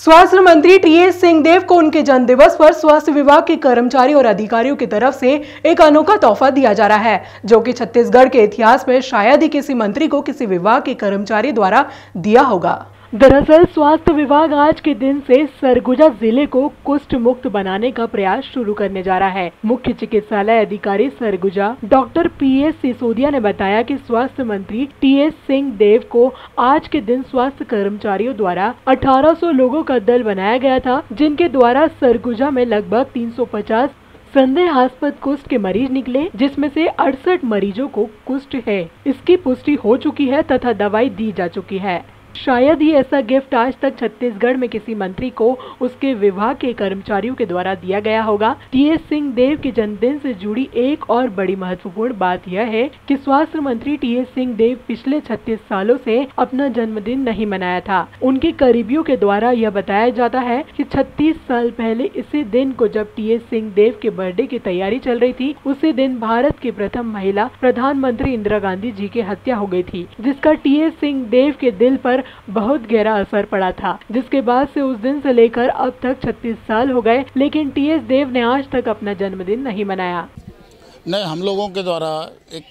स्वास्थ्य मंत्री टीएस सिंहदेव को उनके जन्मदिवस पर स्वास्थ्य विभाग के कर्मचारी और अधिकारियों की तरफ से एक अनोखा तोहफा दिया जा रहा है, जो कि छत्तीसगढ़ के इतिहास में शायद ही किसी मंत्री को किसी विभाग के कर्मचारी द्वारा दिया होगा। दरअसल स्वास्थ्य विभाग आज के दिन से सरगुजा जिले को कुष्ठ मुक्त बनाने का प्रयास शुरू करने जा रहा है। मुख्य चिकित्सालय अधिकारी सरगुजा डॉक्टर पीएस सिसोदिया ने बताया कि स्वास्थ्य मंत्री टीएस सिंहदेव को आज के दिन स्वास्थ्य कर्मचारियों द्वारा 1800 लोगों का दल बनाया गया था, जिनके द्वारा सरगुजा में लगभग 350 संदेहास्पद कुष्ठ के मरीज निकले, जिसमें से 68 मरीजों को कुष्ठ है। इसकी पुष्टि हो चुकी है तथा दवाई दी जा चुकी है। शायद ही ऐसा गिफ्ट आज तक छत्तीसगढ़ में किसी मंत्री को उसके विभाग के कर्मचारियों के द्वारा दिया गया होगा। टीएस सिंहदेव के जन्मदिन से जुड़ी एक और बड़ी महत्वपूर्ण बात यह है कि स्वास्थ्य मंत्री टीएस सिंहदेव पिछले 36 सालों से अपना जन्मदिन नहीं मनाया था। उनके करीबियों के द्वारा यह बताया जाता है कि 36 साल पहले इसी दिन को जब टीएस सिंहदेव के बर्थडे की तैयारी चल रही थी, उसी दिन भारत की प्रथम महिला प्रधानमंत्री इंदिरा गांधी जी की हत्या हो गई थी, जिसका टीएस सिंहदेव के दिल पर बहुत गहरा असर पड़ा था। जिसके बाद से उस दिन से लेकर अब तक 36 साल हो गए, लेकिन टीएस देव ने आज तक अपना जन्मदिन नहीं मनाया। नहीं, हम लोगों के द्वारा एक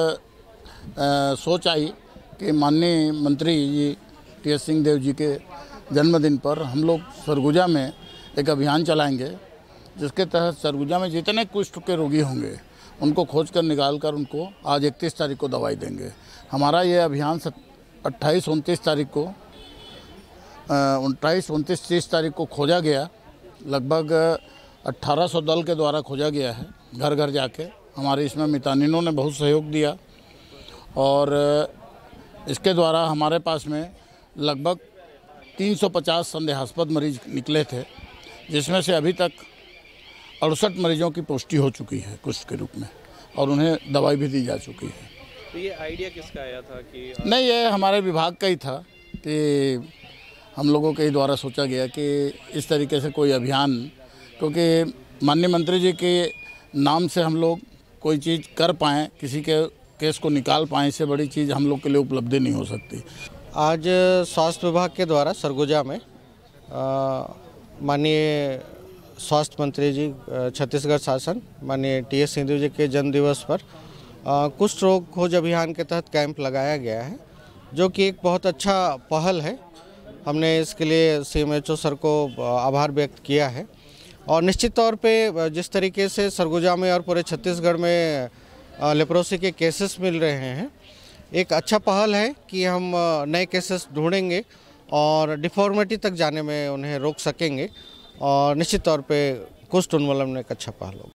सोच आई कि माननीय मंत्री जी टीएस सिंहदेव जी के जन्मदिन पर हम लोग सरगुजा में एक अभियान चलाएंगे, जिसके तहत सरगुजा में जितने कुष्ठ के रोगी होंगे उनको खोज कर निकाल कर उनको आज 31 तारीख को दवाई देंगे। हमारा ये अभियान 28-29 तारीख को 29-29-30 तारीख को खोजा गया। लगभग 1800 दल के द्वारा खोजा गया है, घर घर जाके। हमारे इसमें मितानिनों ने बहुत सहयोग दिया और इसके द्वारा हमारे पास में लगभग 350 संदेहास्पद मरीज निकले थे, जिसमें से अभी तक 68 मरीजों की पुष्टि हो चुकी है कुष्ठ के रूप में और उन्हें दवाई भी दी जा चुकी है। तो ये आइडिया किसका आया था कि नहीं, ये हमारे विभाग का ही था कि हम लोगों के ही द्वारा सोचा गया कि इस तरीके से कोई अभियान, क्योंकि माननीय मंत्री जी के नाम से हम लोग कोई चीज़ कर पाएँ, किसी के केस को निकाल पाएँ, इससे बड़ी चीज़ हम लोग के लिए उपलब्धि नहीं हो सकती। आज स्वास्थ्य विभाग के द्वारा सरगुजा में माननीय स्वास्थ्य मंत्री जी छत्तीसगढ़ शासन माननीय टीएस सिंहदेव जी के जन्म दिवस पर कुष्ठ रोग खोज अभियान के तहत कैंप लगाया गया है, जो कि एक बहुत अच्छा पहल है। हमने इसके लिए सीएमएचओ सर को आभार व्यक्त किया है और निश्चित तौर पे जिस तरीके से सरगुजा में और पूरे छत्तीसगढ़ में लेप्रोसी के केसेस मिल रहे हैं, एक अच्छा पहल है कि हम नए केसेस ढूंढेंगे और डिफॉर्मिटी तक जाने में उन्हें रोक सकेंगे और निश्चित तौर पे कुष्ठ उन्मूलन में एक अच्छा पहल होगा।